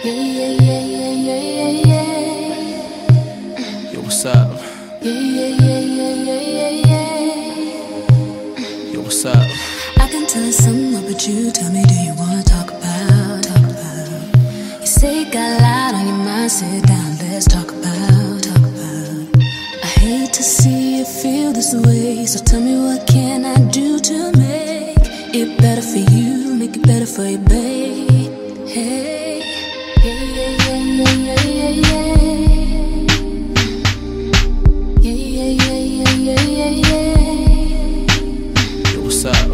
Yo, what's up? Yo, what's up? I can tell you something about you. Tell me, do you wanna talk about? You say it got a lot on your mind. Sit down, let's talk about. I hate to see you feel this way, so tell me, what can I do to make it better for you, make it better for you, babe? Hey, Yo, what's up?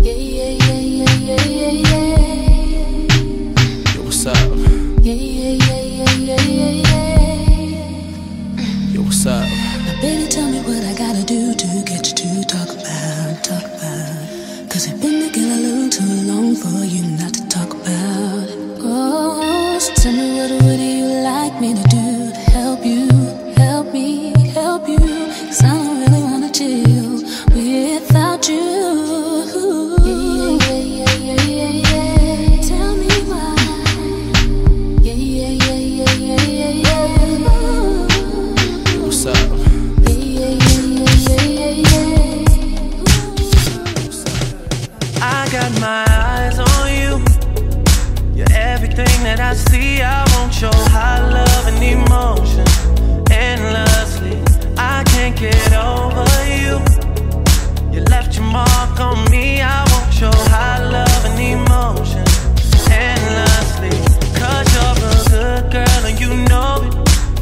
Yo, what's up? Yo, what's up? Now, baby, tell me what I gotta do to get you to talk about. Cause we've been together a little too long for you not to talk about it. Oh, so tell me, what would you like me to do to help you, help me, help you? Cause I don't really wanna chill without you. Tell me why. Yo, what's up? I got my eyes on you. You're everything that I see. I want your high love and emotion endlessly. I can't get over you. You left your mark on me. I want your high love and emotion endlessly. Cause you're a good girl and you know it.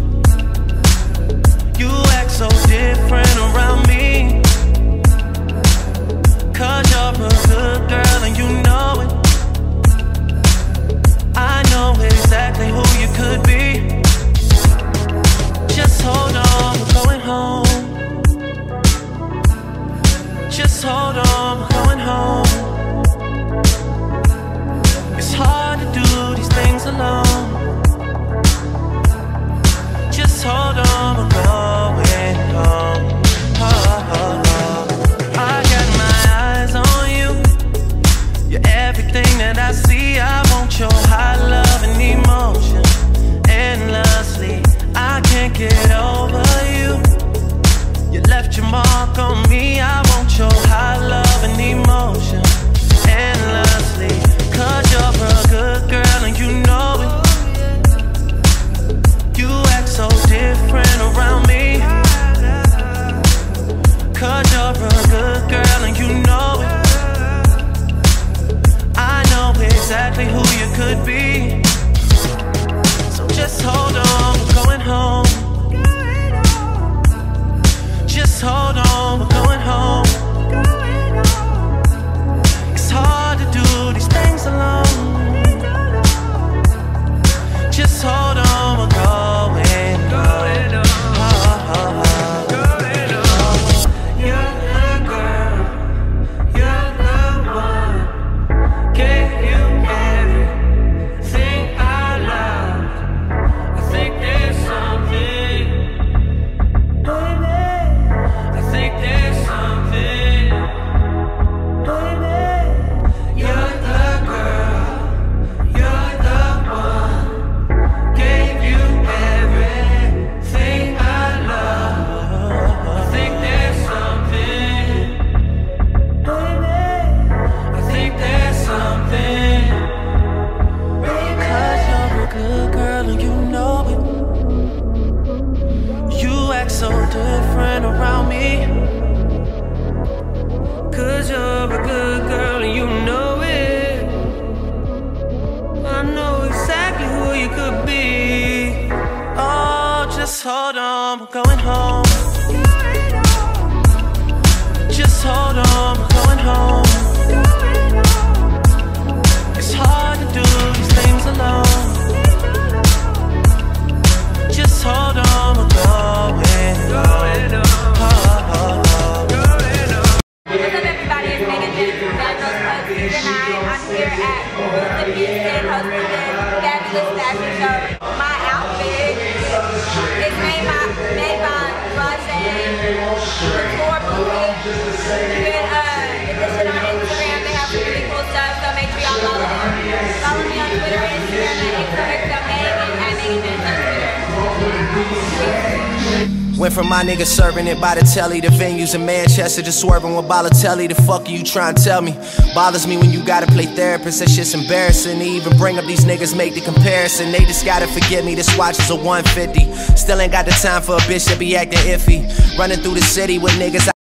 You act so different around me. Cause you're a good girl and you know it. I know exactly who you could be. Just hold on, we're going home. Just hold on, we're going home. It's hard to do these things alone. Just hold on, we're going home. I got my eyes on you. You're everything that I see. I want your high love and emotion endlessly. I can't get over you. You left your mark on me. I want your high love and emotion endlessly. Cause you're a good girl and you know it. You act so different around me. Cause you're a good girl and you know it. I know exactly who you could be. So just hold on, we're going home. Just hold on, we're going home. It's hard to do these things alone. Just hold on, we're going home. You're the girl, you're the one. Gave you everything I love. I think there's something, baby. I think there's something, baby. You're the girl, you're the one. Gave you everything I love. I think there's something, baby. I think there's something, baby. Cause you're a good girl and you know it. You act so different around me. Cause you're a good girl and you know it. I know exactly who you could be. Oh, just hold on, we're going home. Just hold on, we're going home. It's hard to do these things alone. Just hold on, we're going home. What's up, everybody? It's Megan Jensen, Daniels Cousins, and I'm here at the Houston hosting this fabulous fashion show. My outfit is made by Rosé Couture Boutique. You can get this shit on Instagram. They have some really cool stuff, so make sure y'all follow them. Follow me on Twitter and Instagram at XOXOMay. Went from my niggas serving it by the telly to venues in Manchester, just swerving with Balotelli. The fuck are you trying to tell me? Bothers me when you gotta play therapist, that shit's embarrassing. To even bring up these niggas, make the comparison. They just gotta forgive me, this watch is a 150. Still ain't got the time for a bitch that be acting iffy. Running through the city with niggas